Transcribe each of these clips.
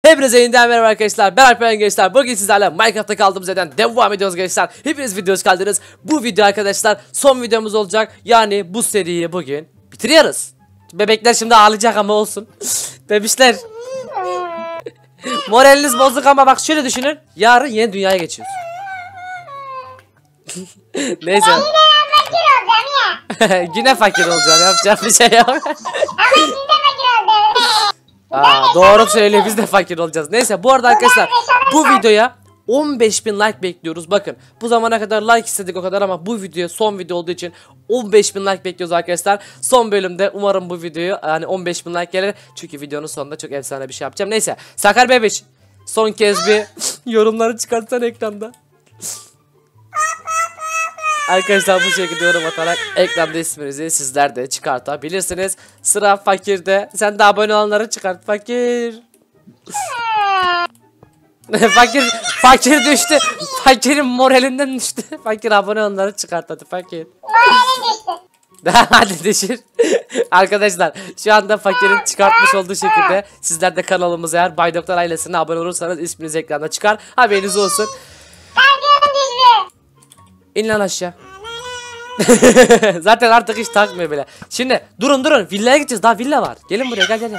Hepinize yeniden merhaba arkadaşlar. Ben Alperen gençler. Bugün sizlerle Minecraft'ta kaldığımız yerden devam ediyoruz gençler. Hepiniz videoya kaldınız. Bu video arkadaşlar son videomuz olacak. Yani bu seriyi bugün bitiriyoruz. Bebekler şimdi ağlayacak ama olsun. Bebişler. Moraliniz bozuk ama bak şöyle düşünün. Yarın yeni dünyaya geçiyoruz. Neyse. Yine fakir olacağım. Yapacak bir şey yok. Doğru söylüyor, biz de fakir olacağız. Neyse bu arada arkadaşlar bu videoya 15.000 like bekliyoruz. Bakın bu zamana kadar like istedik o kadar ama bu video son video olduğu için 15.000 like bekliyoruz arkadaşlar. Son bölümde umarım bu videoyu yani 15.000 like gelir. Çünkü videonun sonunda çok efsane bir şey yapacağım. Neyse Sakar Bebiş son kez bir yorumları çıkartsan ekranda. Arkadaşlar bu şekilde yorum atarak ekranda isminizi sizler de çıkartabilirsiniz. Sıra fakirde. Sen de abone olanları çıkart fakir. fakir düştü. Fakirin moralinden düştü. Fakir abone olanları çıkart hadi fakir. Moralim düştü. Hadi düşür. Arkadaşlar şu anda fakirin çıkartmış olduğu şekilde sizler de kanalımıza eğer Bay Doktor ailesine abone olursanız isminiz ekranda çıkar. Haberiniz olsun. İn lan aşağı. Zaten artık hiç takmıyor bile. Şimdi durun villaya gideceğiz, daha villa var. Gelin buraya gel.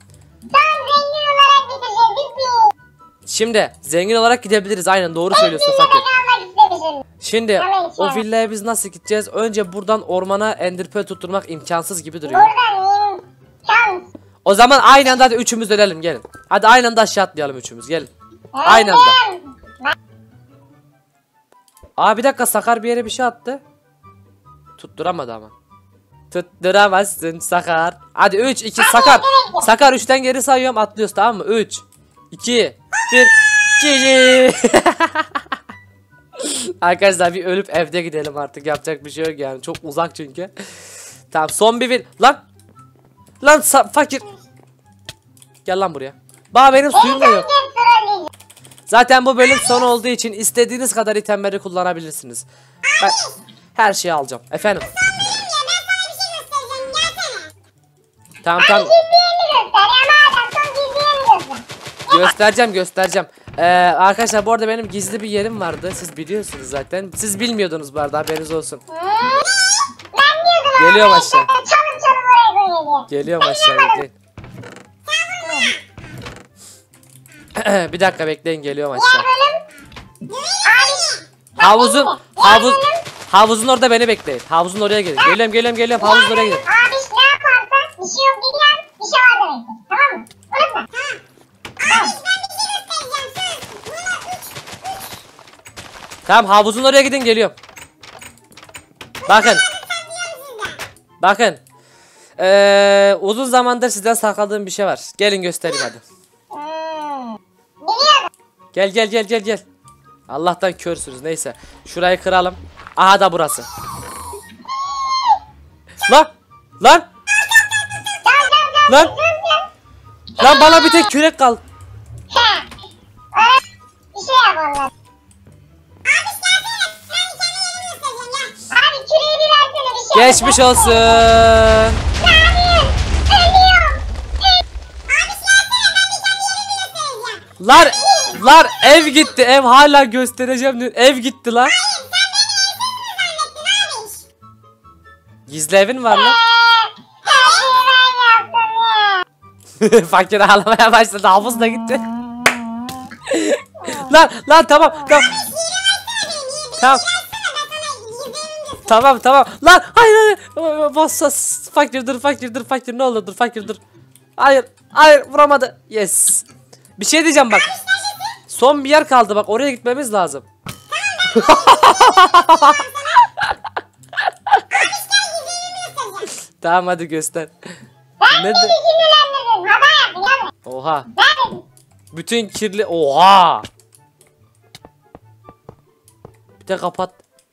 Şimdi zengin olarak gidebiliriz, aynen doğru söylüyorsun fakir. Şimdi o villaya biz nasıl gideceğiz? Önce buradan ormana enderpearl tutturmak imkansız gibi duruyor. O zaman aynı anda hadi üçümüz dönelim gelin. Hadi aynı anda aşağı atlayalım üçümüz gelin. Aynı anda. Bir dakika Sakar bir yere bir şey attı. Tutturamadı ama. Tutturamazsın Sakar. Hadi 3 2 Sakar. Sakar 3'ten geri sayıyorum, atlıyoruz tamam mı? 3 2 1 GG. Arkadaşlar bir ölüp evde gidelim artık, yapacak bir şey yok yani, çok uzak çünkü. Tamam son bir Lan fakir. Gel lan buraya. Benim suyum da yok. Zaten bu bölüm sonu olduğu için istediğiniz kadar itemleri kullanabilirsiniz. Ben her şeyi alacağım. Efendim. Tamam. Göstereceğim. Arkadaşlar bu arada benim gizli bir yerim vardı. Siz biliyorsunuz zaten. Siz bilmiyordunuz bu arada, haberiniz olsun. Geliyorum aşağı. Geliyorum aşağı bekleyin. Bir dakika bekleyin, geliyorum aşağı. Havuzun orada beni bekleyin. Havuzun oraya gelin. Geliyorum. Havuzun oraya gelin. Abi ne yaparsan bir şey yok dediğin bir şey var demektir. Tamam mı? Unutma. Tamam havuzun oraya gidin, geliyorum. Bakın. Uzun zamandır sizden sakladığım bir şey var. Gelin göstereyim hadi. Gel. Allah'tan körsünüz. Neyse. Şurayı kıralım. Aha da burası. Lan bana bir tek kürek kal. Bir şey yaparlar. Abi küreği bir versene, bir şey. Geçmiş olsun. Ölüyorum. Lar ev gitti, ev hala göstereceğim diyor. Ev gitti lan. Gizli evin var lan. Fakir ağlamaya başladı, havuz da gitti. lan tamam. Tamam. Lan hayır. Bas fakir dur ne olur dur fakir dur. Hayır vuramadı. Yes. Bir şey diyeceğim bak. Son bir yer kaldı bak, oraya gitmemiz lazım. Tamam hadi göster. Oha. Bütün kirli. Oha. Bir de kapat.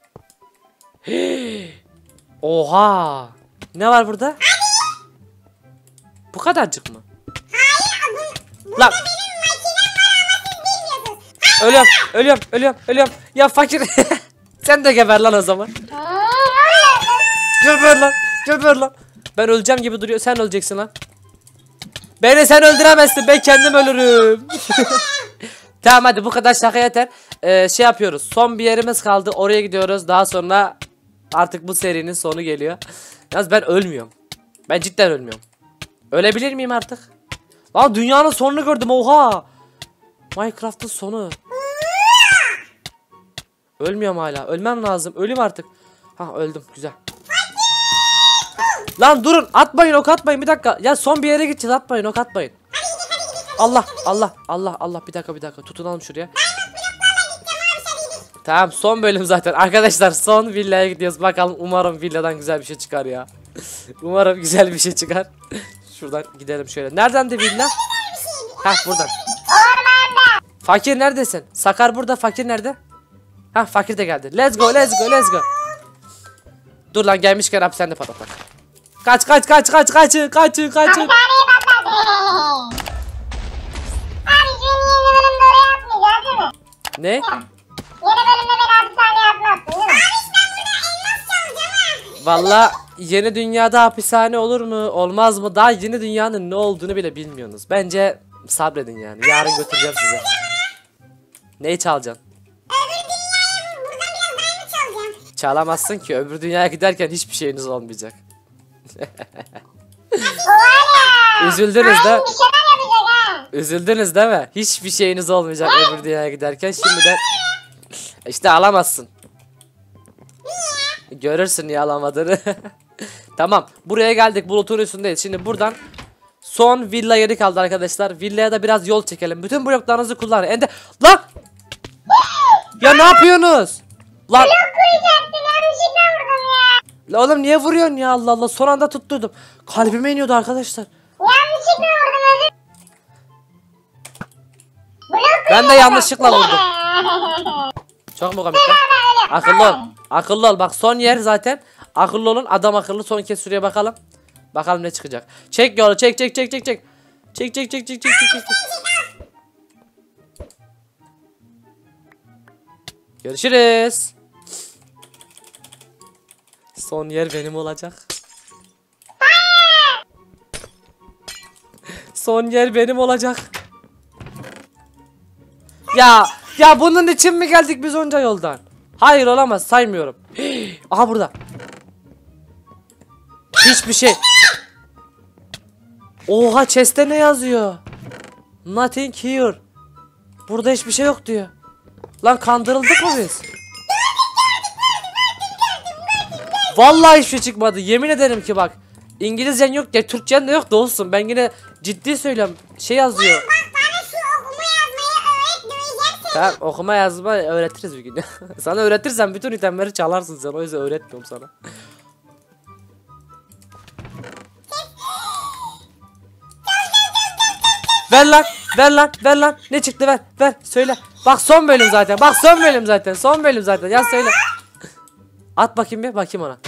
Oha. Ne var burada? Bu kadarcık mı? Lan. Ölüyorum. Ya fakir. Sen de geber lan o zaman. Geber lan. Ben öleceğim gibi duruyor. Sen öleceksin lan. Beni sen öldüremezsin. Ben kendim ölürüm. Tamam hadi bu kadar şaka yeter. Şey yapıyoruz. Son bir yerimiz kaldı. Oraya gidiyoruz. Daha sonra artık bu serinin sonu geliyor. Yalnız ben ölmüyorum. Ben cidden ölmüyorum. Ölebilir miyim artık? Lan dünyanın sonunu gördüm. Oha. Minecraft'ın sonu. Ölmüyorum hala. Ölmem lazım. Öleyim artık. Ha öldüm. Güzel. Lan durun. Atmayın ok atmayın. Bir dakika. Ya son bir yere gideceğiz. Atmayın ok atmayın. Allah Allah Allah Allah. Bir dakika. Tutunalım şuraya. Tamam son bölüm zaten. Arkadaşlar son villaya gidiyoruz. Bakalım umarım villadan güzel bir şey çıkar ya. Umarım güzel bir şey çıkar. Şuradan gidelim şöyle. Nereden de villa? Heh buradan. Fakir neredesin? Sakar burada. Fakir nerede? Heh fakir de geldi. Let's go. Dur lan gelmişken hapishanede patlatak. Kaçın. Abi taneyi patladı. Abi yeni bölümde oraya atmayacağız değil mi? Ne? Yeni bölümde beni hapishaneye atmazsın değil mi? Valla yeni dünyada hapishane olur mu olmaz mı? Daha yeni dünyanın ne olduğunu bile bilmiyorsunuz. Bence sabredin yani. Yarın götüreceğim size. Neyi çalacaksın? Çalamazsın ki öbür dünyaya giderken hiçbir şeyiniz olmayacak. Üzüldünüz de. Üzüldünüz değil mi? Hiçbir şeyiniz olmayacak öbür dünyaya giderken. Şimdiden işte alamazsın. Görürsün niye alamadığını. Tamam buraya geldik, bulutun üstündeyiz. Şimdi buradan son villa yeri kaldı arkadaşlar. Villaya da biraz yol çekelim. Bütün bloklarınızı kullanın. Lan! Ya ne yapıyorsunuz? Lan! La oğlum niye vuruyorsun ya, Allah Allah, son anda tutturdum. Kalbime iniyordu arkadaşlar. Ben de yanlışlıkla vurdum. Çok mu komik lan? Akıllı ol. Akıllı ol. Bak son yer zaten. Akıllı olun. Adam akıllı. Son kez şuraya bakalım. Bakalım ne çıkacak. Çek yolu. Çek. Çek. Görüşürüz. Son yer benim olacak. Son yer benim olacak. Ya bunun için mi geldik biz onca yoldan? Hayır olamaz, saymıyorum. Aha burada. Hiçbir şey. Oha chest'te ne yazıyor? Nothing here. Burada hiçbir şey yok diyor. Lan kandırıldık mı biz? Vallahi hiçbir şey çıkmadı. Yemin ederim ki bak. İngilizcen yok ya, Türkçen de yok da olsun. Ben yine ciddi söylüyorum. Şey yazıyor. Tamam okuma yazma öğretiriz bir gün. Sana öğretirsem bütün itemleri çalarsın sen. O yüzden öğretmiyorum sana. Ver lan. Ne çıktı ver söyle. Bak son bölüm zaten. Son bölüm zaten. Ya söyle. At bakayım bir bakayım ona.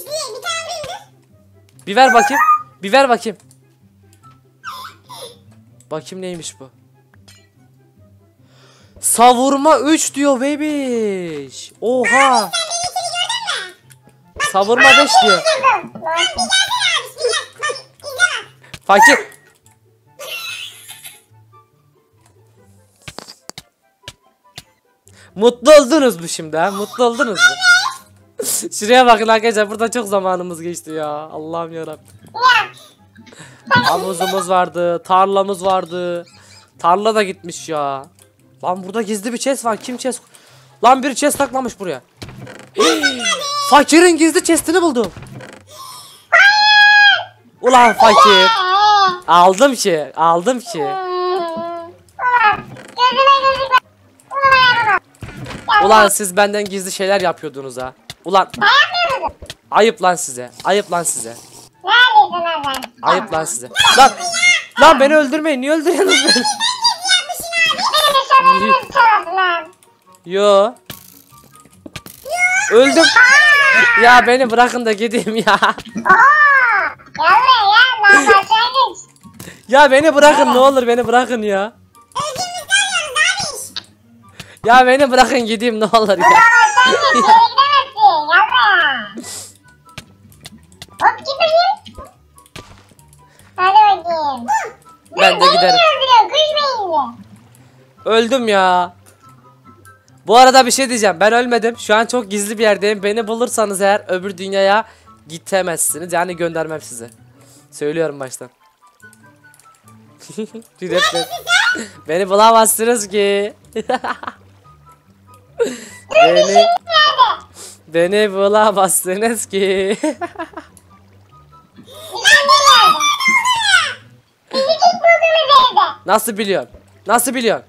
Bir ver bakayım. Bakayım neymiş bu? Savurma 3 diyor bebiş. Oha. Savurma 5 diyor. Fakir. Mutlu oldunuz mu şimdi ha? Mutlu oldunuz mu? Şuraya bakın arkadaşlar, burada çok zamanımız geçti ya. Allah'ım yarabbim. Havuzumuz vardı, tarlamız vardı. Tarla da gitmiş ya. Lan burada gizli bir chest var. Kim chest? Lan biri chest saklamış buraya. Fakirin gizli chestini buldum. Ulan fakir. Aldım ki. Ulan siz benden gizli şeyler yapıyordunuz ha. Ulan. Ayıp lan size. Ayıp lan size. Lan beni öldürmeyin. Niye öldürüyorsunuz beni? Yo. Öldüm. Ya beni bırakın da gideyim ya. Ya beni bırakın ne olur, beni bırakın ya. Ya beni bırakın gideyim ne olur ya. Ben de giderim. Öldürüyor kuş beyinli. Öldüm ya. Bu arada bir şey diyeceğim. Ben ölmedim. Şu an çok gizli bir yerdeyim. Beni bulursanız eğer öbür dünyaya gidemezsiniz. Yani göndermem sizi. Söylüyorum baştan. Beni bulamazsınız ki. Beni bulamazsınız ki. Nasıl biliyorsun? Nasıl biliyorsun?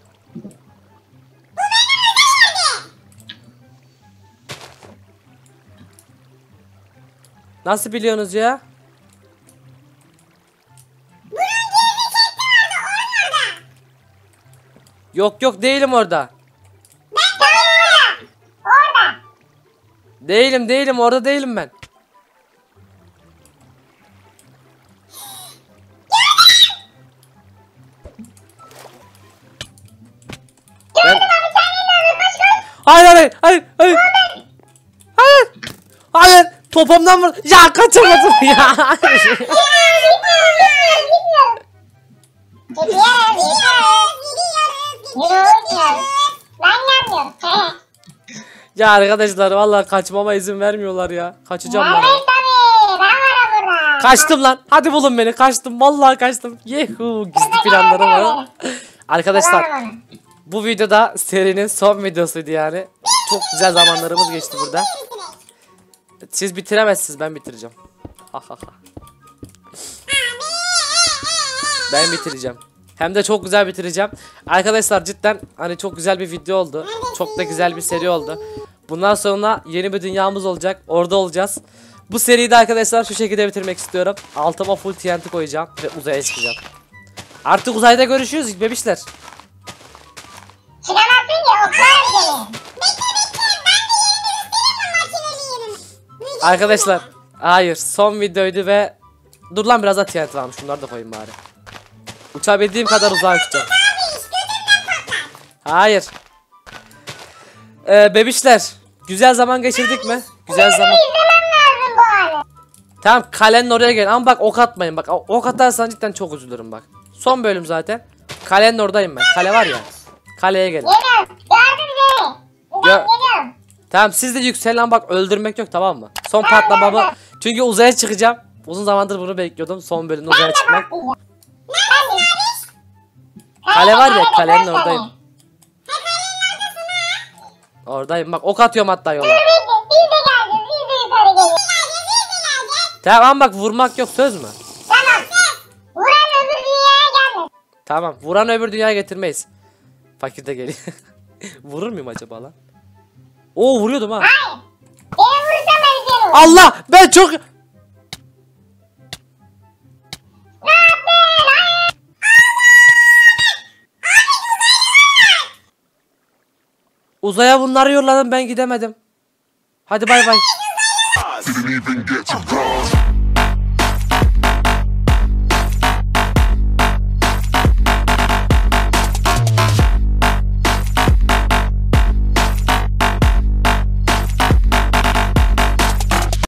Nasıl biliyorsunuz ya? Yok yok değilim orada. Orada. Değilim orada değilim ben. Ben... Hayır. Hayır. Topumdan vur. Ya kaçamadım ya. Ya arkadaşlar vallahi kaçmama izin vermiyorlar ya. Kaçacağım ben. Kaçtım lan. Hadi bulun beni. Kaçtım. Vallahi kaçtım. Yehu. Gizli planlarım var. Arkadaşlar bu videoda serinin son videosuydu yani. Çok güzel zamanlarımız geçti burada. Siz bitiremezsiniz, ben bitireceğim. Ben bitireceğim. Hem de çok güzel bitireceğim. Arkadaşlar cidden hani çok güzel bir video oldu. Çok da güzel bir seri oldu. Bundan sonra yeni bir dünyamız olacak. Orada olacağız. Bu seriyi de arkadaşlar şu şekilde bitirmek istiyorum. Altıma full TNT koyacağım ve uzaya çıkacağım. Artık uzayda görüşürüz bebişler. Çıkamazsın ya, oklarım seni. Arkadaşlar hayır son videoydu ve dur lan biraz da TNT varmış, bunları da koyayım bari. Uçabildiğim kadar uzağa uçacağım. Hayır. Bebişler güzel zaman geçirdik mi? Güzel zaman. İzlemem lazım bu hali. Tamam kalenin oraya gel ama bak ok atmayın, bak ok atarsan cidden çok üzülürüm bak. Son bölüm zaten. Kalenin oradayım ben. Kale var ya. Kaleye gelin. Geliyorum. Gördün beni. Ben geliyorum. Tamam siz de yükselen bak, öldürmek yok tamam mı? Son patlamamı. Çünkü uzaya çıkacağım. Uzun zamandır bunu bekliyordum. Son bölümde uzaya çıkmak. Kale var ya, kalenin oradayım. Oradayım bak, ok atıyorum hatta yola. Biz de geleceğiz. Biz de yukarı geliyoruz. Tamam bak, vurmak yok, söz mü? Tamam. Vuran öbür dünyaya gelmez. Tamam, vuran öbür dünyaya getirmeyiz. Fakir de geliyor. Vurur muyum acaba lan? Oo vuruyordum ha. Hayır. Beni vurursan ben seni vururum. Allah, ben çok... Uzaya bunları yolladım, ben gidemedim. Hadi bay bay. Didn't even get to cross.